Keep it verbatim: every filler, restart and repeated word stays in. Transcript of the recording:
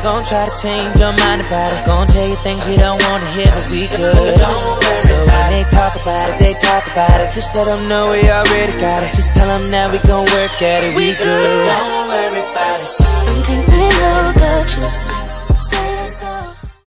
Gon' try to change your mind about it. Gon' tell you things you don't wanna hear, but we good. So when they talk about it, they talk about it. Just let them know we already got it. Just tell them now we gon' work at it, we good. Don't worry about it. One thing they know about you,